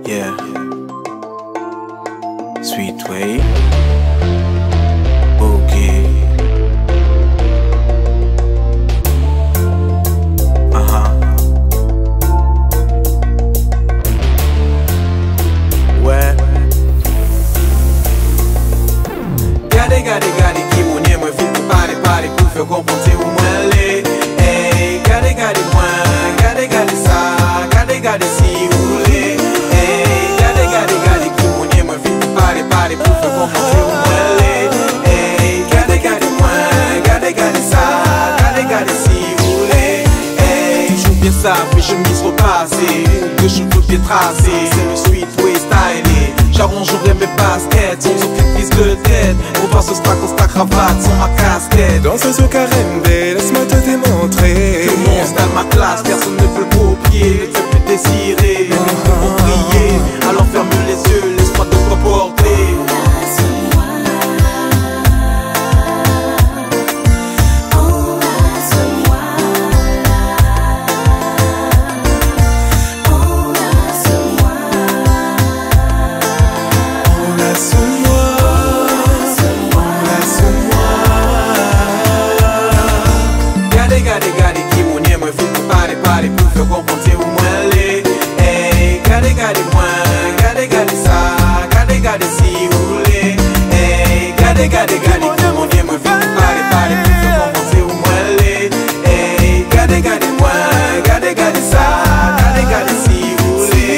Yeah. Sweet way. Okay. Ouais. Gade qui mon yé moi vite parler pour faire comprendre où moi les. Hey, gade moi, gade ça, gade si vous voulez. Hey, gade qui mon yé moi vite parler pour faire comprendre où moi les. Hey, gade moi, gade ça, gade si vous voulez. Hey, toujours bien sapé, chemise repassée, que cheveux bien tracés, c'est le sweet way stylé. J'arrangerai mes baskets, sans aucune prise de tête. On passe au stack, cravate, sans ma casquette. Danseuse au carême, laisse-moi te démontrer que mon style, ma classe, personne ne peut le copier. Ne te fait plus désirer, mais nous pouvons briller. Alors ferme les yeux, laisse-moi te comporter. Gade qui mon yé moi vite parler pour faire comprendre où moi les. Hey, gade moi, gade ça, gade si vous voulez. Hey, gade qui mon yé moi vite parler pour faire comprendre où moi les. Hey, gade moi, gade ça, gade si vous voulez.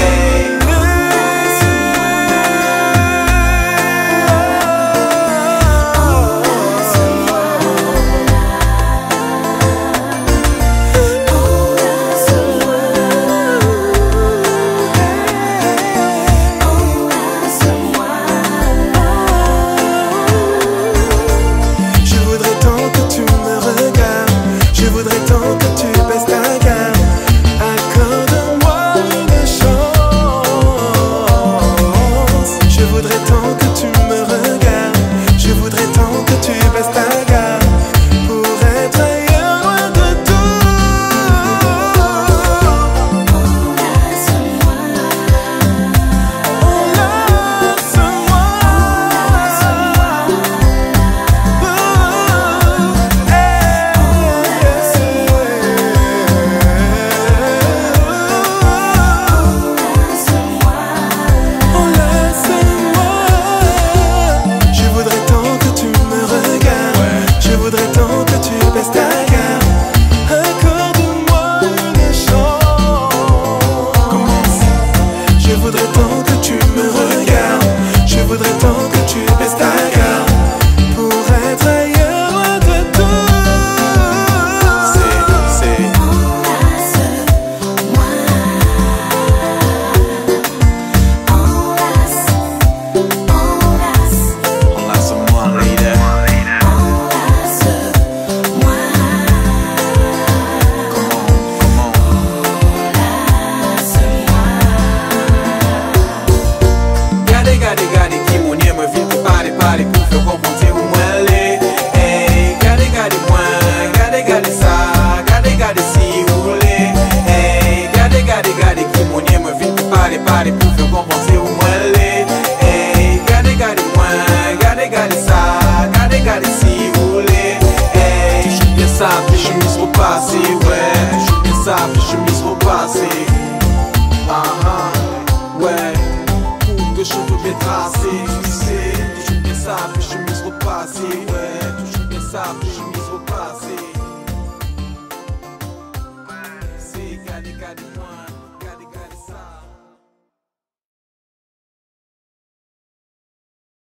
Gade qui mon yé moi vite parler pour faire comprendre où moi les. Hey, gade moi, gade ça, gade si vous voulez. Hey, gade qui mon yé moi vite parler pour faire comprendre où moi les. Hey, gade moi, gade ça, gade si vous voulez. Hey, toujours bien sapé, chemise repassée, ouais. Toujours bien sapé, chemise repassée. Ouais. Que cheveux bien tracés, toujours bien sapé, chemise repassée.